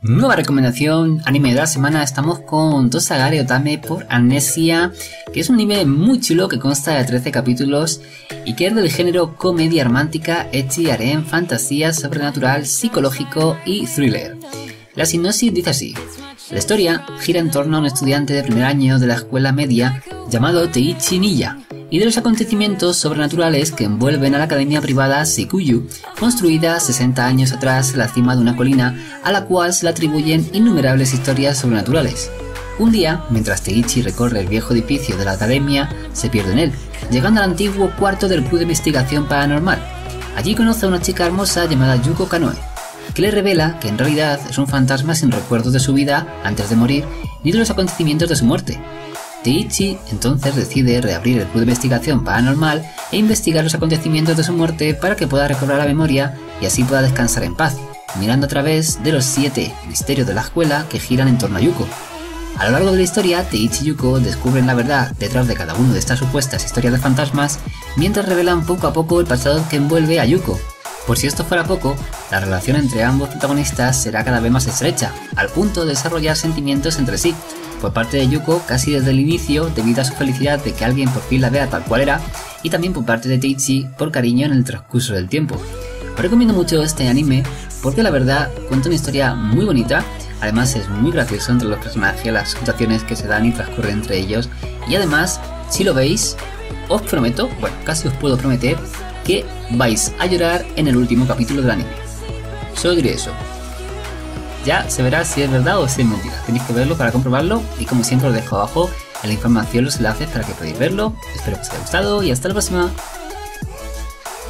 Nueva recomendación, anime de la semana. Estamos con Tosagare Otame por Amnesia, que es un anime muy chulo que consta de 13 capítulos y que es del género comedia romántica, ecchi, harem, fantasía, sobrenatural, psicológico y thriller. La sinopsis dice así: la historia gira en torno a un estudiante de primer año de la escuela media llamado Teichi Niya y de los acontecimientos sobrenaturales que envuelven a la academia privada Sikuyu, construida 60 años atrás en la cima de una colina a la cual se le atribuyen innumerables historias sobrenaturales. Un día, mientras Teichi recorre el viejo edificio de la academia, se pierde en él, llegando al antiguo cuarto del Club de Investigación Paranormal. Allí conoce a una chica hermosa llamada Yuko Kanoe, que le revela que en realidad es un fantasma sin recuerdos de su vida antes de morir ni de los acontecimientos de su muerte. Teichi entonces decide reabrir el Club de Investigación Paranormal e investigar los acontecimientos de su muerte para que pueda recobrar la memoria y así pueda descansar en paz, mirando a través de los 7 misterios de la escuela que giran en torno a Yuko. A lo largo de la historia, Teichi y Yuko descubren la verdad detrás de cada una de estas supuestas historias de fantasmas, mientras revelan poco a poco el pasado que envuelve a Yuko. Por si esto fuera poco, la relación entre ambos protagonistas será cada vez más estrecha, al punto de desarrollar sentimientos entre sí. Por parte de Yuko casi desde el inicio, debido a su felicidad de que alguien por fin la vea tal cual era, y también por parte de Teichi por cariño en el transcurso del tiempo. Os recomiendo mucho este anime porque la verdad cuenta una historia muy bonita, además es muy gracioso entre los personajes, las situaciones que se dan y transcurren entre ellos, y además, si lo veis, os prometo, bueno, casi os puedo prometer, que vais a llorar en el último capítulo del anime. Solo diré eso. Ya se verá si es verdad o si es mentira. Tenéis que verlo para comprobarlo y como siempre os dejo abajo en la información los enlaces para que podáis verlo. Espero que os haya gustado y hasta la próxima.